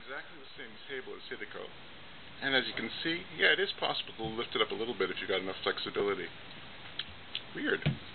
exactly the same table as Hideko. And as you can see, yeah, it is possible to lift it up a little bit if you've got enough flexibility. Weird.